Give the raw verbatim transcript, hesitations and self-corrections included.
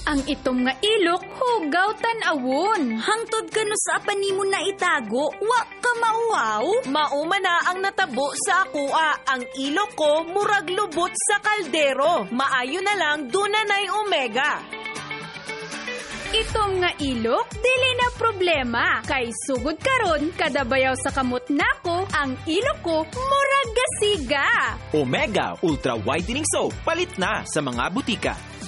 Ang itom nga ilok, hugaw tan-awon. Hangtod ka no sa panimo na itago, wa ka mauwaw? Mauma na ang natabo sa akua. Ang ilok ko murag lubot sa kaldero. Maayo na lang dunanay omega. Itom nga ilok, dili na problema. Kay sugod karon kada bayaw sa kamot nako, ang ilok ko murag gasiga. Omega Ultra Whitening Soap, palit na sa mga butika.